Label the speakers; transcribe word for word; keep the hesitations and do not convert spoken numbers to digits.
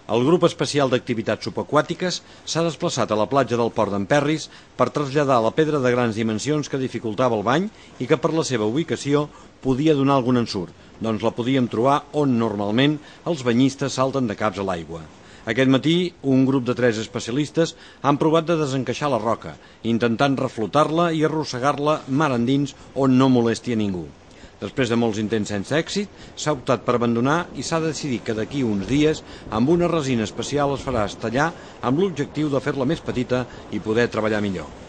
Speaker 1: El grup especial d'activitats subaquàtiques s'ha desplaçat a la platja del Port d'en-Perris per traslladar la pedra de grans dimensions que dificultava el bany i que per la seva ubicació podia donar algun ensurt, doncs la podíem trobar on normalment els banyistes salten de caps a l'aigua. Aquest matí, un grup de tres especialistes han provat de desencaixar la roca, intentant reflotar-la i arrossegar-la mar endins on no molesti a ningú. Després de molts intents sense èxit, s'ha optat per abandonar i s'ha decidit que d'aquí uns dies, amb una resina especial es farà estallar amb l'objectiu de fer-la més petita i poder treballar millor.